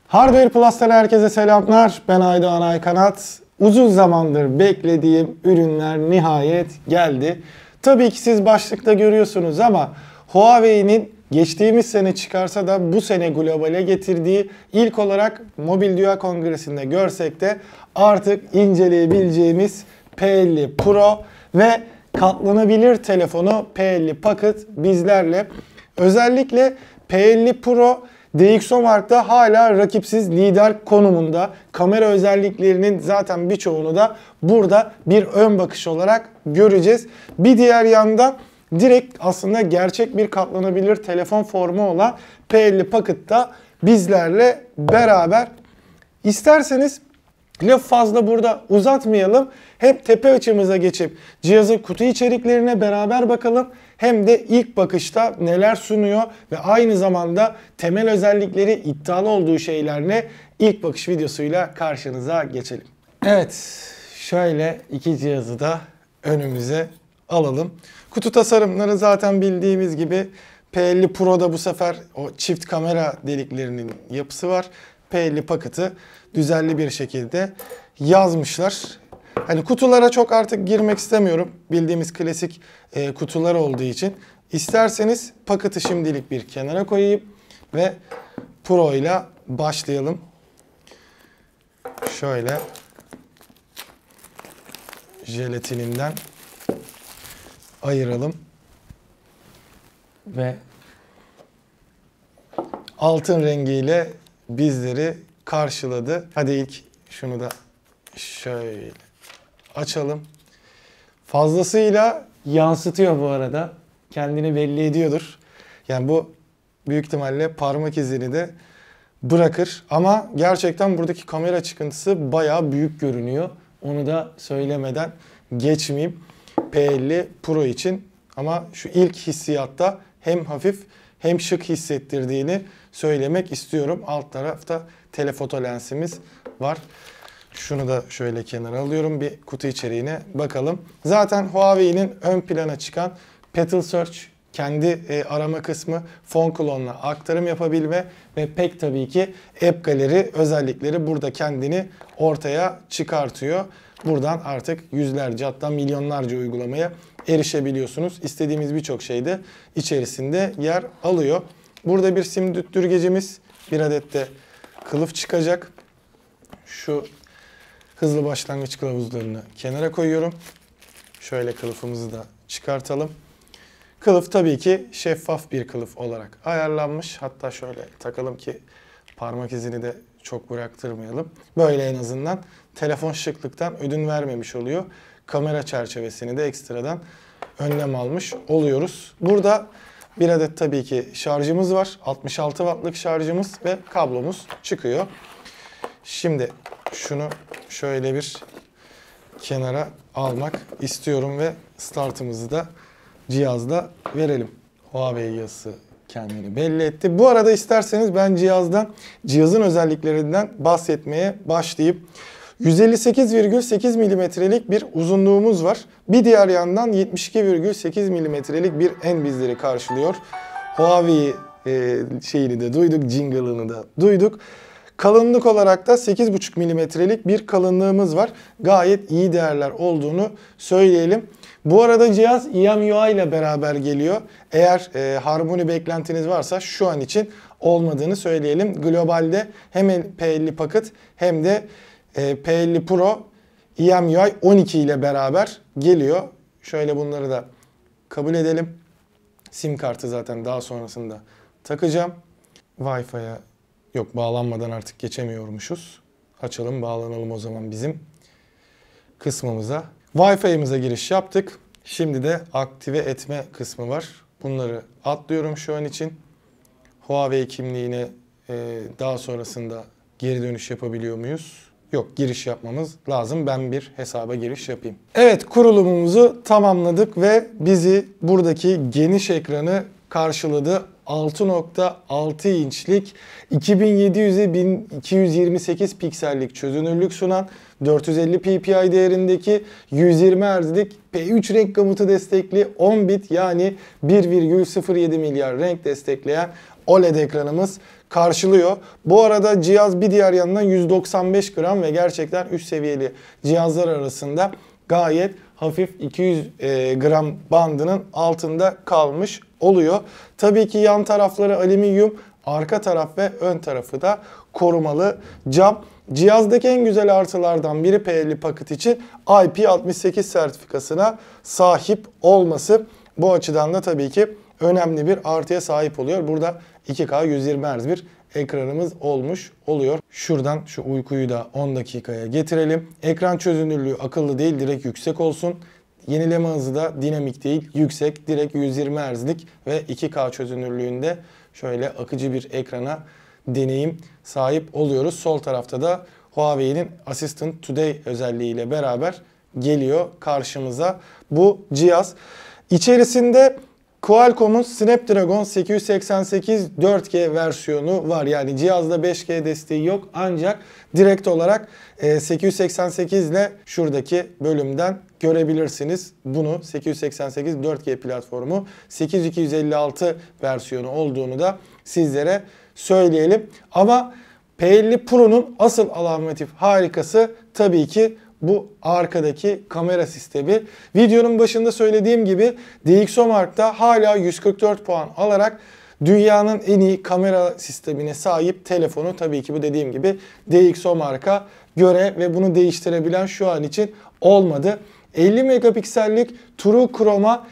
Hardware Plus'tan herkese selamlar. Ben Aydoğan Aykanat. Uzun zamandır beklediğim ürünler nihayet geldi. Tabii ki siz başlıkta görüyorsunuz ama Huawei'nin geçtiğimiz sene çıkarsa da bu sene globale getirdiği ilk olarak Mobil Dünya Kongresi'nde görsek de artık inceleyebileceğimiz P50 Pro ve katlanabilir telefonu P50 Pocket bizlerle. Özellikle P50 Pro DxOMark'ta hala rakipsiz lider konumunda. Kamera özelliklerinin zaten birçoğunu da burada bir ön bakış olarak göreceğiz. Bir diğer yandan direkt aslında gerçek bir katlanabilir telefon formu olan P50 Pocket da bizlerle beraber. İsterseniz laf fazla burada uzatmayalım. Hem tepe açımıza geçip cihazın kutu içeriklerine beraber bakalım. Hem de ilk bakışta neler sunuyor ve aynı zamanda temel özellikleri, iddialı olduğu şeyler ne? İlk bakış videosuyla karşınıza geçelim. Evet, şöyle iki cihazı da önümüze alalım. Kutu tasarımları zaten bildiğimiz gibi P50 Pro'da bu sefer o çift kamera deliklerinin yapısı var. P50 Pocket'ı düzenli bir şekilde yazmışlar. Hani kutulara çok artık girmek istemiyorum. Bildiğimiz klasik kutular olduğu için. İsterseniz Pocket'ı şimdilik bir kenara koyayım ve Pro ile başlayalım. Şöyle jelatininden ayıralım. Ve altın rengiyle bizleri karşıladı. Hadi ilk şunu da şöyle açalım. Fazlasıyla yansıtıyor bu arada. Kendini belli ediyordur. Yani bu büyük ihtimalle parmak izini de bırakır. Ama gerçekten buradaki kamera çıkıntısı bayağı büyük görünüyor. Onu da söylemeden geçmeyeyim. P50 Pro için. Ama şu ilk hissiyatta hem hafif hem şık hissettirdiğini söylemek istiyorum. Alt tarafta telefoto lensimiz var. Şunu da şöyle kenara alıyorum. Bir kutu içeriğine bakalım. Zaten Huawei'nin ön plana çıkan Petal Search, kendi arama kısmı, fon klonla aktarım yapabilme ve pek tabii ki App Gallery özellikleri burada kendini ortaya çıkartıyor. Buradan artık yüzlerce hatta milyonlarca uygulamaya erişebiliyorsunuz. İstediğimiz birçok şey de içerisinde yer alıyor. Burada bir sim düttürgecimiz, bir adet de kılıf çıkacak. Şu hızlı başlangıç kılavuzlarını kenara koyuyorum. Şöyle kılıfımızı da çıkartalım. Kılıf tabii ki şeffaf bir kılıf olarak ayarlanmış. Hatta şöyle takalım ki parmak izini de çok bıraktırmayalım. Böyle en azından telefon şıklıktan ödün vermemiş oluyor. Kamera çerçevesini de ekstradan önlem almış oluyoruz. Burada bir adet tabii ki şarjımız var. 66 wattlık şarjımız ve kablomuz çıkıyor. Şimdi şunu şöyle bir kenara almak istiyorum ve startımızı da cihazda verelim. Huawei yazısı kendini belli etti. Bu arada isterseniz ben cihazın özelliklerinden bahsetmeye başlayayım. 158,8 milimetrelik bir uzunluğumuz var. Bir diğer yandan 72,8 milimetrelik bir en bizleri karşılıyor. Huawei şeyini de duyduk, jingle'ını da duyduk. Kalınlık olarak da 8,5 milimetrelik bir kalınlığımız var. Gayet iyi değerler olduğunu söyleyelim. Bu arada cihaz EMUI ile beraber geliyor. Eğer Harmony beklentiniz varsa şu an için olmadığını söyleyelim. Globalde hem P50 Pocket hem de P50 Pro EMUI 12 ile beraber geliyor. Şöyle bunları da kabul edelim. SIM kartı zaten daha sonrasında takacağım. Wi-Fi'ye yok, bağlanmadan artık geçemiyormuşuz. Açalım, bağlanalım o zaman bizim kısmımıza. Wi-Fi'mize giriş yaptık. Şimdi de aktive etme kısmı var. Bunları atlıyorum şu an için. Huawei kimliğine daha sonrasında geri dönüş yapabiliyor muyuz? Yok, giriş yapmamız lazım. Ben bir hesaba giriş yapayım. Evet, kurulumumuzu tamamladık ve bizi buradaki geniş ekranı karşıladı. 6.6 inçlik 2700'e 1228 piksellik çözünürlük sunan 450 ppi değerindeki 120 Hz'lik P3 renk gamutu destekli 10 bit yani 1,07 milyar renk destekleyen OLED ekranımız karşılıyor. Bu arada cihaz bir diğer yandan 195 gram ve gerçekten üst seviyeli cihazlar arasında gayet hafif 200 gram bandının altında kalmış oluyor. Tabii ki yan tarafları alüminyum, arka taraf ve ön tarafı da korumalı cam. Cihazdaki en güzel artılardan biri P50 paket için IP68 sertifikasına sahip olması. Bu açıdan da tabii ki önemli bir artıya sahip oluyor. Burada 2K 120 Hz bir ekranımız olmuş oluyor. Şuradan şu uykuyu da 10 dakikaya getirelim. Ekran çözünürlüğü akıllı değil, direkt yüksek olsun. Yenileme hızı da dinamik değil, yüksek, direkt 120 Hz'lik ve 2K çözünürlüğünde şöyle akıcı bir ekrana deneyim sahip oluyoruz. Sol tarafta da Huawei'nin Assistant Today özelliğiyle beraber geliyor karşımıza bu cihaz. İçerisinde Qualcomm'un Snapdragon 888 4G versiyonu var. Yani cihazda 5G desteği yok ancak direkt olarak 888 ile şuradaki bölümden görebilirsiniz. Bunu 888 4G platformu 8256 versiyonu olduğunu da sizlere söyleyelim. Ama P50 Pro'nun asıl alamatif harikası tabii ki bu arkadaki kamera sistemi. Videonun başında söylediğim gibi DxOMark'ta hala 144 puan alarak dünyanın en iyi kamera sistemine sahip telefonu. Tabii ki bu dediğim gibi DxOMark'a göre ve bunu değiştirebilen şu an için olmadı. 50 megapiksellik True Chroma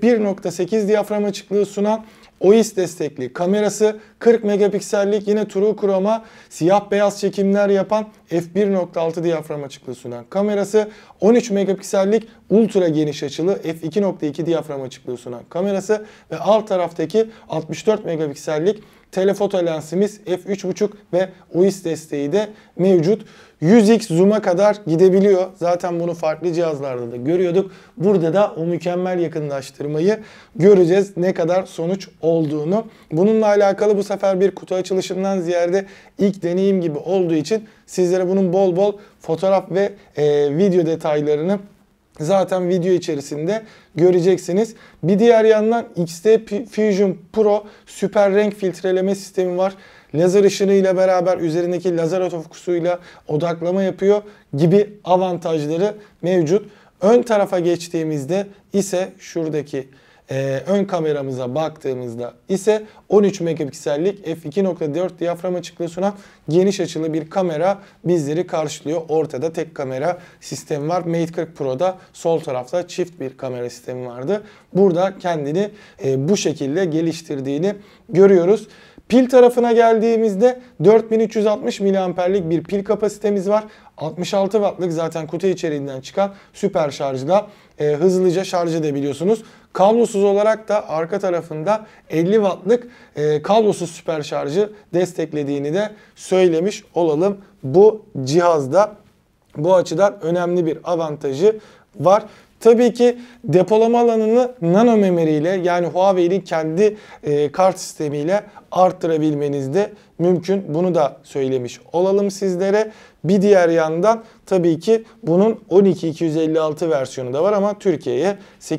f1.8 diyafram açıklığı sunan OIS destekli kamerası, 40 megapiksellik yine True Chroma siyah beyaz çekimler yapan f1.6 diyafram açıklığı sunan kamerası, 13 megapiksellik ultra geniş açılı f2.2 diyafram açıklığı sunan kamerası ve alt taraftaki 64 megapiksellik telefoto lensimiz f3.5 ve OIS desteği de mevcut. 100x zoom'a kadar gidebiliyor. Zaten bunu farklı cihazlarda da görüyorduk. Burada da o mükemmel yakınlaştırmayı göreceğiz. Ne kadar sonuç olduğunu. Bununla alakalı bu sefer bir kutu açılışından ziyade ilk deneyim gibi olduğu için sizlere bunun bol bol fotoğraf ve video detaylarını zaten video içerisinde göreceksiniz. Bir diğer yandan XT Fusion Pro süper renk filtreleme sistemi var. Lazer ışınıyla beraber üzerindeki lazer otofokusuyla odaklama yapıyor gibi avantajları mevcut. Ön tarafa geçtiğimizde ise şuradaki ön kameramıza baktığımızda ise 13 megapiksellik f2.4 diyafram açıklığı sunan geniş açılı bir kamera bizleri karşılıyor. Ortada tek kamera sistemi var. Mate 40 Pro'da sol tarafta çift bir kamera sistemi vardı. Burada kendini bu şekilde geliştirdiğini görüyoruz. Pil tarafına geldiğimizde 4360 mAh'lik bir pil kapasitemiz var. 66 Watt'lık zaten kutu içeriğinden çıkan süper şarjla hızlıca şarj edebiliyorsunuz. Kablosuz olarak da arka tarafında 50 Watt'lık kablosuz süper şarjı desteklediğini de söylemiş olalım bu cihazda. Bu açıdan önemli bir avantajı var. Tabii ki depolama alanını nano memoriyle yani Huawei'nin kendi kart sistemiyle arttırabilmeniz de mümkün. Bunu da söylemiş olalım sizlere. Bir diğer yandan tabii ki bunun 12256 versiyonu da var ama Türkiye'ye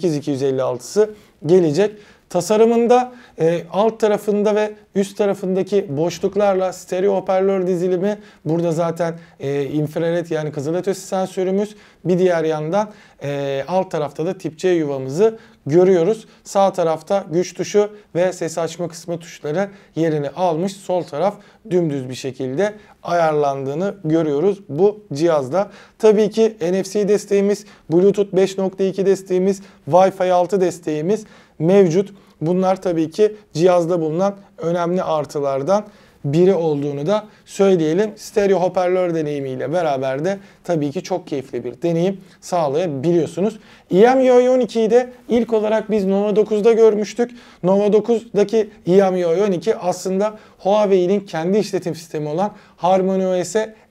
8256'sı gelecek. Tasarımında alt tarafında ve üst tarafındaki boşluklarla stereo hoparlör dizilimi. Burada zaten infrared yani kızılötesi sensörümüz. Bir diğer yandan alt tarafta da tip C yuvamızı görüyoruz. Sağ tarafta güç tuşu ve ses açma kısmı tuşları yerini almış. Sol taraf dümdüz bir şekilde ayarlandığını görüyoruz bu cihazda. Tabii ki NFC desteğimiz, Bluetooth 5.2 desteğimiz, Wi-Fi 6 desteğimiz mevcut. Bunlar tabii ki cihazda bulunan önemli artılardan biri olduğunu da söyleyelim. Stereo hoparlör deneyimiyle beraber de tabii ki çok keyifli bir deneyim sağlayabiliyorsunuz. EMUI 12'yi de ilk olarak biz Nova 9'da görmüştük. Nova 9'daki EMUI 12 aslında Huawei'nin kendi işletim sistemi olan HarmonyOS'e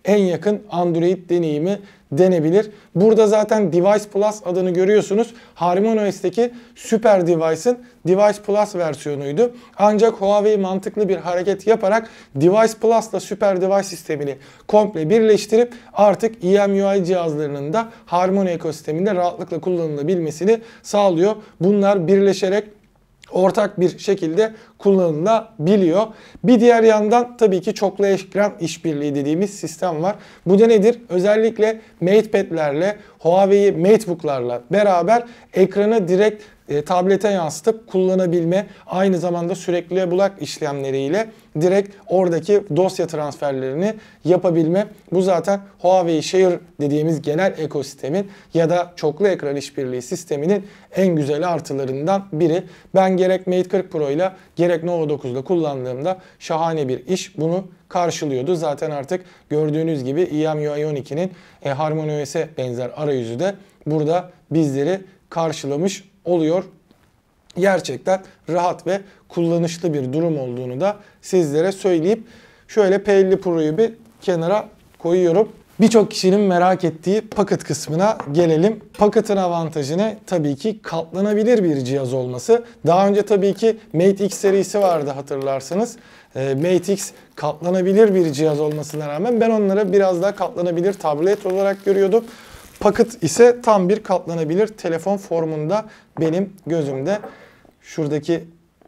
en yakın Android deneyimi denebilir. Burada zaten Device Plus adını görüyorsunuz. HarmonyOS'teki Super Device'ın Device Plus versiyonuydu. Ancak Huawei mantıklı bir hareket yaparak Device Plus'la Super Device sistemini komple birleştirip artık EMUI cihazlarının da Harmony ekosisteminde rahatlıkla kullanılabilmesini sağlıyor. Bunlar birleşerek ortak bir şekilde kullanılabiliyor. Bir diğer yandan tabii ki çoklu ekran işbirliği dediğimiz sistem var. Bu da nedir? Özellikle MatePad'lerle, Huawei MateBook'larla beraber ekranı direkt tablete yansıtıp kullanabilme, aynı zamanda sürekli bulak işlemleriyle direkt oradaki dosya transferlerini yapabilme. Bu zaten Huawei Share dediğimiz genel ekosistemin ya da çoklu ekran işbirliği sisteminin en güzel artılarından biri. Ben gerek Mate 40 Pro ile gerek Nova 9'da kullandığımda şahane bir iş bunu karşılıyordu. Zaten artık gördüğünüz gibi EMUI 12'nin HarmonyOS'e benzer arayüzü de burada bizleri karşılamış oluyor. Gerçekten rahat ve kullanışlı bir durum olduğunu da sizlere söyleyip şöyle P50 Pro'yu bir kenara koyuyorum. Birçok kişinin merak ettiği Pocket kısmına gelelim. Pocket'ın avantajı ne? Tabii ki katlanabilir bir cihaz olması. Daha önce tabii ki Mate X serisi vardı hatırlarsınız. Mate X katlanabilir bir cihaz olmasına rağmen ben onlara biraz daha katlanabilir tablet olarak görüyordum. Pocket ise tam bir katlanabilir telefon formunda benim gözümde. Şuradaki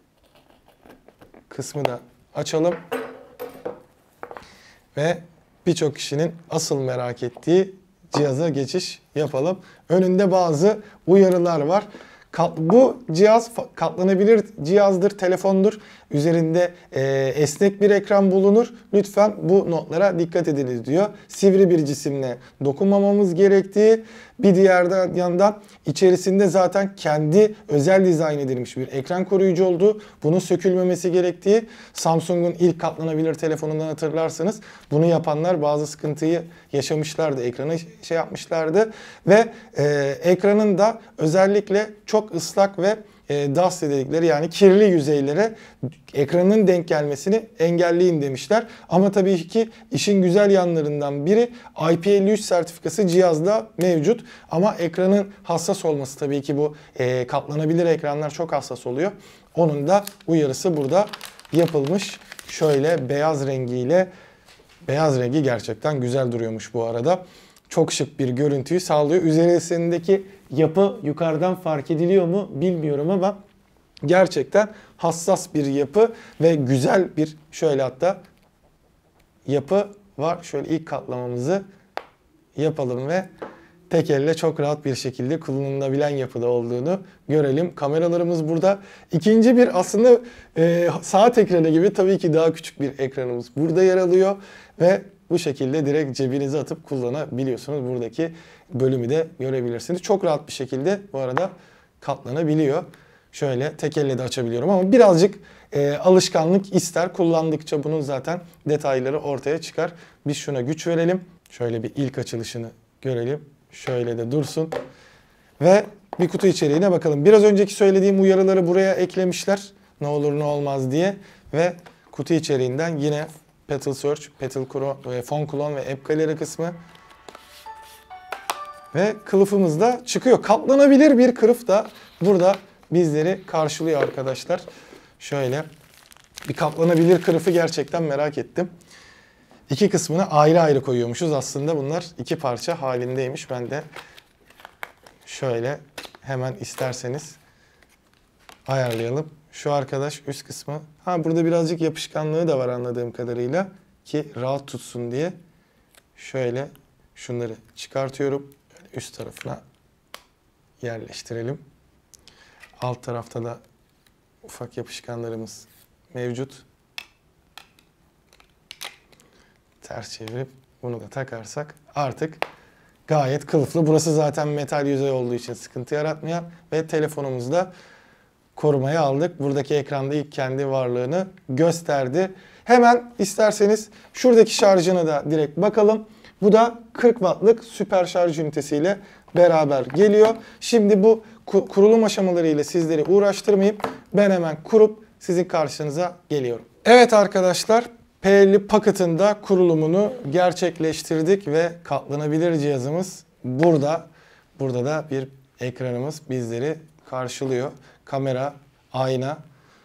kısmı da açalım. Ve birçok kişinin asıl merak ettiği cihaza geçiş yapalım. Önünde bazı uyarılar var. Bu cihaz katlanabilir cihazdır, telefondur. Üzerinde esnek bir ekran bulunur. Lütfen bu notlara dikkat ediniz diyor. Sivri bir cisimle dokunmamamız gerektiği, bir diğer yandan içerisinde zaten kendi özel dizayn edilmiş bir ekran koruyucu olduğu, bunun sökülmemesi gerektiği, Samsung'un ilk katlanabilir telefonundan hatırlarsanız bunu yapanlar bazı sıkıntıyı yaşamışlardı. Ekranı yapmışlardı ve ekranın da özellikle çok ıslak ve dust dedikleri yani kirli yüzeylere ekranın denk gelmesini engelleyin demişler. Ama tabii ki işin güzel yanlarından biri IP53 sertifikası cihazda mevcut. Ama ekranın hassas olması, tabii ki bu katlanabilir ekranlar çok hassas oluyor. Onun da uyarısı burada yapılmış. Şöyle beyaz rengiyle, beyaz rengi gerçekten güzel duruyormuş bu arada. Çok şık bir görüntüyü sağlıyor. Üzerindeki yapı yukarıdan fark ediliyor mu bilmiyorum ama gerçekten hassas bir yapı ve güzel bir şöyle hatta yapı var. Şöyle ilk katlamamızı yapalım ve tek elle çok rahat bir şekilde kullanılabilen yapıda olduğunu görelim. Kameralarımız burada. İkinci bir aslında saat ekranı gibi tabii ki daha küçük bir ekranımız burada yer alıyor ve bu şekilde direkt cebinize atıp kullanabiliyorsunuz. Buradaki bölümü de görebilirsiniz. Çok rahat bir şekilde bu arada katlanabiliyor. Şöyle tek elle de açabiliyorum ama birazcık alışkanlık ister. Kullandıkça bunun zaten detayları ortaya çıkar. Biz şuna güç verelim. Şöyle bir ilk açılışını görelim. Şöyle de dursun. Ve bir kutu içeriğine bakalım. Biraz önceki söylediğim uyarıları buraya eklemişler. Ne olur ne olmaz diye. Ve kutu içeriğinden yine Petal Search, Petal Phone Clone ve App Gallery kısmı. Ve kılıfımız da çıkıyor. Katlanabilir bir kılıf da burada bizleri karşılıyor arkadaşlar. Şöyle bir katlanabilir kılıfı gerçekten merak ettim. İki kısmını ayrı ayrı koyuyormuşuz. Aslında bunlar iki parça halindeymiş. Ben de şöyle hemen isterseniz ayarlayalım. Şu arkadaş üst kısmı. Burada birazcık yapışkanlığı da var anladığım kadarıyla. Ki rahat tutsun diye. Şöyle şunları çıkartıyorum. Üst tarafına yerleştirelim. Alt tarafta da ufak yapışkanlarımız mevcut. Ters çevirip bunu da takarsak artık gayet kılıflı. Burası zaten metal yüzey olduğu için sıkıntı yaratmayan ve telefonumuzda korumaya aldık. Buradaki ekranda ilk kendi varlığını gösterdi. Hemen isterseniz şuradaki şarjına da direkt bakalım. Bu da 40 wattlık süper şarj ünitesiyle beraber geliyor. Şimdi bu kurulum aşamalarıyla sizleri uğraştırmayıp ben hemen kurup sizin karşınıza geliyorum. Evet arkadaşlar, P50 Pocket'ın da kurulumunu gerçekleştirdik ve katlanabilir cihazımız burada. Burada da bir ekranımız bizleri karşılıyor. Kamera, ayna,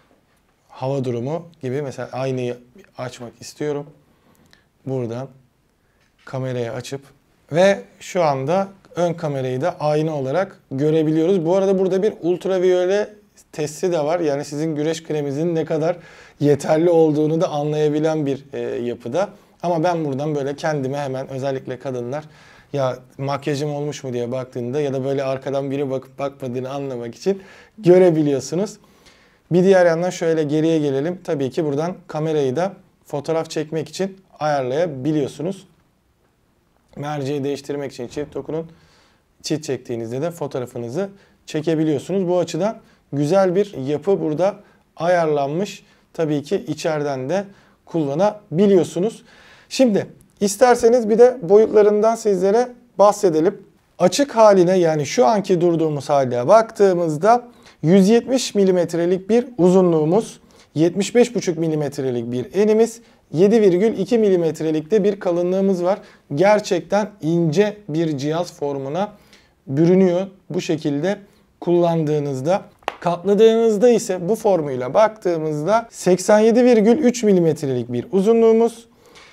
hava durumu gibi. Mesela aynayı açmak istiyorum. Buradan kamerayı açıp ve şu anda ön kamerayı da ayna olarak görebiliyoruz. Bu arada burada bir ultraviyole testi de var. Yani sizin güneş kreminizin ne kadar yeterli olduğunu da anlayabilen bir yapıda. Ama ben buradan böyle kendime hemen, özellikle kadınlar, ya makyajım olmuş mu diye baktığında ya da böyle arkadan biri bakıp bakmadığını anlamak için görebiliyorsunuz. Bir diğer yandan şöyle geriye gelelim. Tabii ki buradan kamerayı da fotoğraf çekmek için ayarlayabiliyorsunuz. Merceği değiştirmek için çift dokunun. Çift çektiğinizde de fotoğrafınızı çekebiliyorsunuz. Bu açıdan güzel bir yapı burada ayarlanmış. Tabii ki içeriden de kullanabiliyorsunuz. Şimdi isterseniz bir de boyutlarından sizlere bahsedelim. Açık haline, yani şu anki durduğumuz haline baktığımızda 170 milimetrelik bir uzunluğumuz, 75,5 milimetrelik bir enimiz, 7,2 milimetrelik de bir kalınlığımız var. Gerçekten ince bir cihaz formuna bürünüyor bu şekilde kullandığınızda. Katladığınızda ise bu formuyla baktığımızda 87,3 milimetrelik bir uzunluğumuz,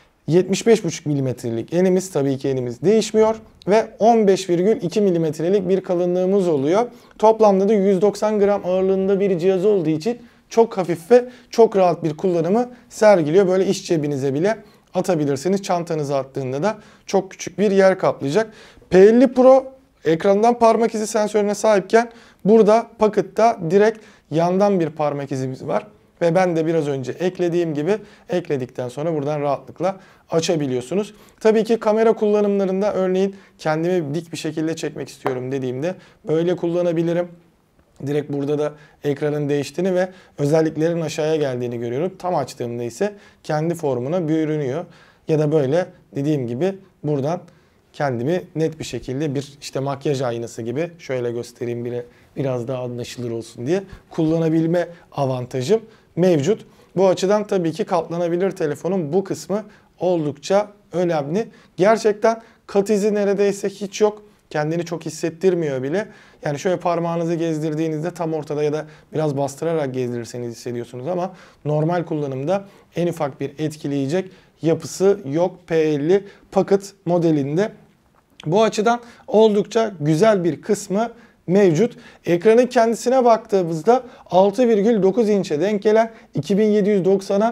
75,5 milimetrelik enimiz, tabii ki enimiz değişmiyor ve 15,2 milimetrelik bir kalınlığımız oluyor. Toplamda da 190 gram ağırlığında bir cihaz olduğu için çok hafif ve çok rahat bir kullanımı sergiliyor. Böyle iş cebinize bile atabilirsiniz. Çantanıza attığında da çok küçük bir yer kaplayacak. P50 Pro ekrandan parmak izi sensörüne sahipken burada Pocket'ta direkt yandan bir parmak izimiz var. Ve ben de biraz önce eklediğim gibi ekledikten sonra buradan rahatlıkla açabiliyorsunuz. Tabii ki kamera kullanımlarında örneğin kendimi dik bir şekilde çekmek istiyorum dediğimde böyle kullanabilirim. Direkt burada da ekranın değiştiğini ve özelliklerin aşağıya geldiğini görüyorum. Tam açtığımda ise kendi formuna bürünüyor. Ya da böyle dediğim gibi buradan kendimi net bir şekilde bir işte makyaj aynası gibi şöyle göstereyim biraz daha anlaşılır olsun diye kullanabilme avantajım mevcut. Bu açıdan tabii ki katlanabilir telefonun bu kısmı oldukça önemli. Gerçekten kat izi neredeyse hiç yok. Kendini çok hissettirmiyor bile. Yani şöyle parmağınızı gezdirdiğinizde tam ortada ya da biraz bastırarak gezdirirseniz hissediyorsunuz ama normal kullanımda en ufak bir etkileyecek yapısı yok P50 Pocket modelinde. Bu açıdan oldukça güzel bir kısmı mevcut. Ekranın kendisine baktığımızda 6,9 inçe denk gelen 2790'a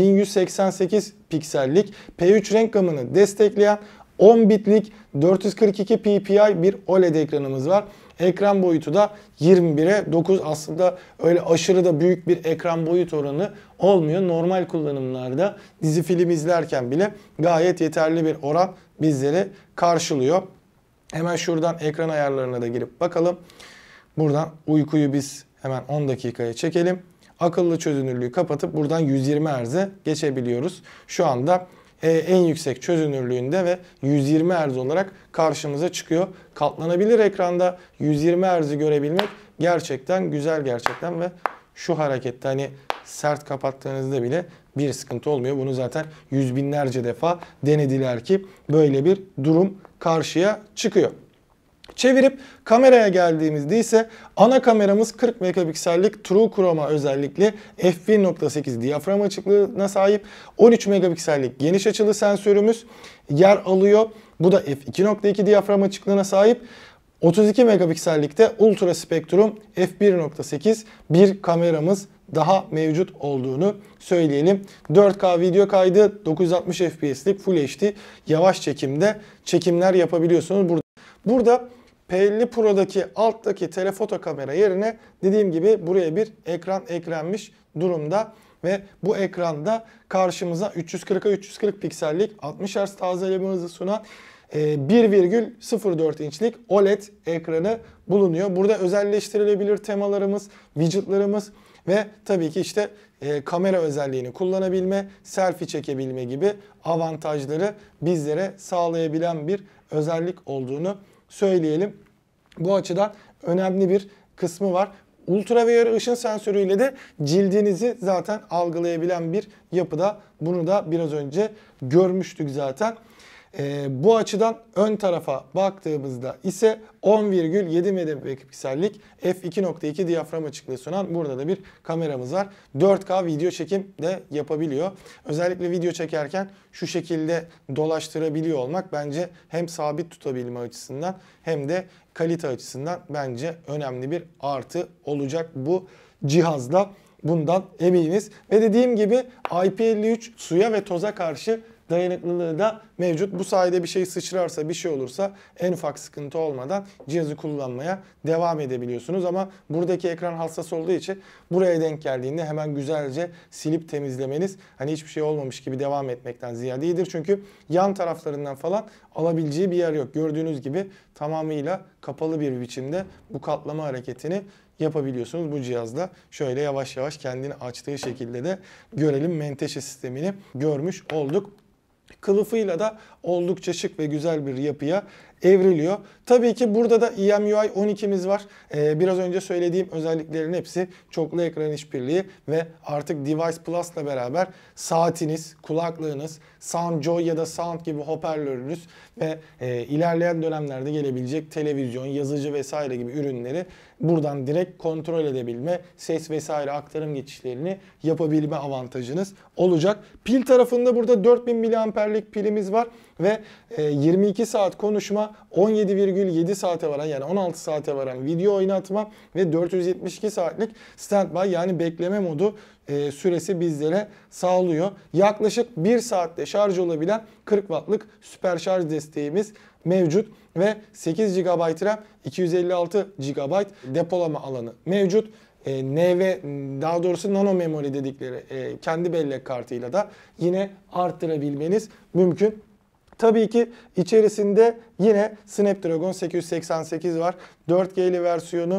1188 piksellik P3 renk gamını destekleyen 10 bitlik 442 ppi bir OLED ekranımız var. Ekran boyutu da 21'e 9, aslında öyle aşırı da büyük bir ekran boyut oranı olmuyor. Normal kullanımlarda dizi film izlerken bile gayet yeterli bir oran bizleri karşılıyor. Hemen şuradan ekran ayarlarına da girip bakalım. Buradan uykuyu biz hemen 10 dakikaya çekelim. Akıllı çözünürlüğü kapatıp buradan 120 Hz'e geçebiliyoruz. Şu anda en yüksek çözünürlüğünde ve 120 Hz olarak karşımıza çıkıyor. Katlanabilir ekranda 120 Hz'i görebilmek gerçekten güzel gerçekten ve şu harekette hani sert kapattığınızda bile bir sıkıntı olmuyor. Bunu zaten yüz binlerce defa denediler ki böyle bir durum karşıya çıkıyor. Çevirip kameraya geldiğimizde ise ana kameramız 40 megapiksellik True Chroma özellikli f1.8 diyafram açıklığına sahip. 13 megapiksellik geniş açılı sensörümüz yer alıyor. Bu da f2.2 diyafram açıklığına sahip. 32 megapiksellikte Ultra Spectrum f1.8 bir kameramız daha mevcut olduğunu söyleyelim. 4K video kaydı, 960 FPS'lik Full HD yavaş çekimde çekimler yapabiliyorsunuz. Burada P50 Pro'daki alttaki telefoto kamera yerine dediğim gibi buraya bir ekran eklenmiş durumda. Ve bu ekranda karşımıza 340'a 340 piksellik 60 Hz tazeleme hızı sunan 1,04 inçlik OLED ekranı bulunuyor. Burada özelleştirilebilir temalarımız, widgetlarımız ve tabii ki işte kamera özelliğini kullanabilme, selfie çekebilme gibi avantajları bizlere sağlayabilen bir özellik olduğunu söyleyelim. Bu açıdan önemli bir kısmı var. Ultraviyole ışın sensörüyle de cildinizi zaten algılayabilen bir yapıda. Bunu da biraz önce görmüştük zaten. Bu açıdan ön tarafa baktığımızda ise 10,7 megapiksellik f2.2 diyafram açıklığı sunan burada da bir kameramız var. 4K video çekim de yapabiliyor. Özellikle video çekerken şu şekilde dolaştırabiliyor olmak bence hem sabit tutabilme açısından hem de kalite açısından bence önemli bir artı olacak bu cihazda. Bundan eminiz. Ve dediğim gibi IP53 suya ve toza karşı dayanıklılığı da mevcut. Bu sayede bir şey sıçrarsa, bir şey olursa en ufak sıkıntı olmadan cihazı kullanmaya devam edebiliyorsunuz. Ama buradaki ekran hassas olduğu için buraya denk geldiğinde hemen güzelce silip temizlemeniz hani hiçbir şey olmamış gibi devam etmekten ziyade iyidir. Çünkü yan taraflarından falan alabileceği bir yer yok. Gördüğünüz gibi tamamıyla kapalı bir biçimde bu katlama hareketini yapabiliyorsunuz bu cihazda. Şöyle yavaş yavaş kendini açtığı şekilde de görelim, menteşe sistemini görmüş olduk. Kılıfıyla da oldukça şık ve güzel bir yapıya evriliyor. Tabii ki burada da EMUI 12'miz var. Biraz önce söylediğim özelliklerin hepsi çoklu ekran işbirliği ve artık Device Plus'la beraber saatiniz, kulaklığınız, Soundjoy ya da Sound gibi hoparlörünüz ve ilerleyen dönemlerde gelebilecek televizyon, yazıcı vesaire gibi ürünleri buradan direkt kontrol edebilme, ses vesaire aktarım geçişlerini yapabilme avantajınız olacak. Pil tarafında burada 4000 mAh'lik pilimiz var ve 22 saat konuşma, 17,7 saate varan yani 16 saate varan video oynatma ve 472 saatlik standby yani bekleme modu süresi bizlere sağlıyor. Yaklaşık 1 saatte şarj olabilen 40 wattlık süper şarj desteğimiz mevcut ve 8 GB RAM, 256 GB depolama alanı mevcut. Daha doğrusu nano memory dedikleri kendi bellek kartıyla da yine arttırabilmeniz mümkün. Tabii ki içerisinde yine Snapdragon 888 var. 4G'li versiyonu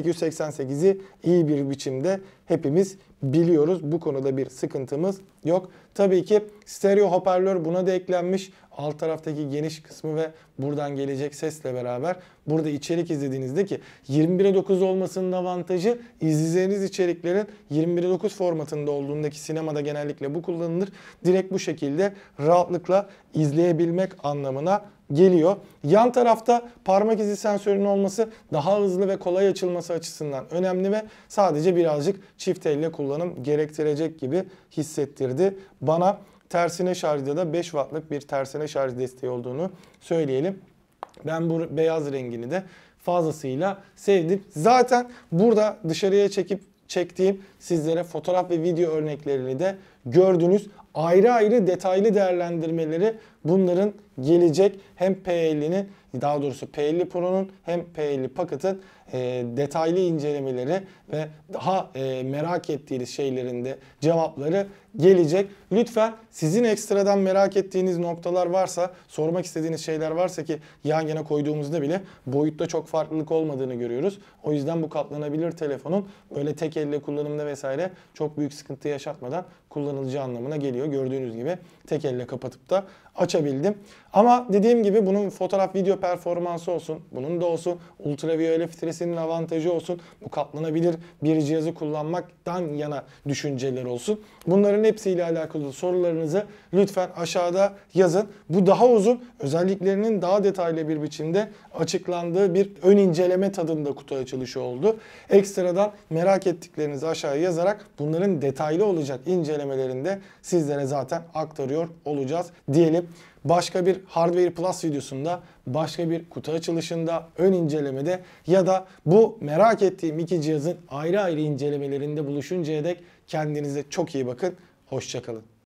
888'i iyi bir biçimde hepimiz biliyoruz. Bu konuda bir sıkıntımız yok. Tabii ki stereo hoparlör buna da eklenmiş. Alt taraftaki geniş kısmı ve buradan gelecek sesle beraber burada içerik izlediğinizde ki 21:9 olmasının avantajı izleyeceğiniz içeriklerin 21:9 formatında olduğundaki sinemada genellikle bu kullanılır. Direkt bu şekilde rahatlıkla izleyebilmek anlamına geliyor. Yan tarafta parmak izi sensörünün olması daha hızlı ve kolay açılması açısından önemli ve sadece birazcık çift elle kullanım gerektirecek gibi hissettirdi bana. Tersine şarjda da 5 wattlık bir tersine şarj desteği olduğunu söyleyelim. Ben bu beyaz rengini de fazlasıyla sevdim. Zaten burada dışarıya çektiğim sizlere fotoğraf ve video örneklerini de gördünüz. Ayrı ayrı detaylı değerlendirmeleri bunların gelecek. Hem P50'nin daha doğrusu P50 Pro'nun hem P50 Pocket'ın detaylı incelemeleri ve daha merak ettiğiniz şeylerin de cevapları gelecek. Lütfen sizin ekstradan merak ettiğiniz noktalar varsa, sormak istediğiniz şeyler varsa ki yan yana koyduğumuzda bile boyutta çok farklılık olmadığını görüyoruz. O yüzden bu katlanabilir telefonun böyle tek elle kullanımda vesaire çok büyük sıkıntı yaşatmadan kullanılacağı anlamına geliyor. Gördüğünüz gibi tek elle kapatıp da açabildim. Ama dediğim gibi bunun fotoğraf video performansı olsun, bunun da olsun, ultraviyole filtresinin avantajı olsun, bu katlanabilir bir cihazı kullanmaktan yana düşünceler olsun. Bunların hepsiyle alakalı sorularınızı lütfen aşağıda yazın. Bu daha uzun, özelliklerinin daha detaylı bir biçimde açıklandığı bir ön inceleme tadında kutu açılışı oldu. Ekstradan merak ettiklerinizi aşağıya yazarak bunların detaylı olacak incelemelerinde sizlere zaten aktarıyor olacağız diyelim. Başka bir Hardware Plus videosunda, başka bir kutu açılışında, ön incelemede ya da bu merak ettiğim iki cihazın ayrı ayrı incelemelerinde buluşuncaya dek kendinize çok iyi bakın. Hoşça kalın.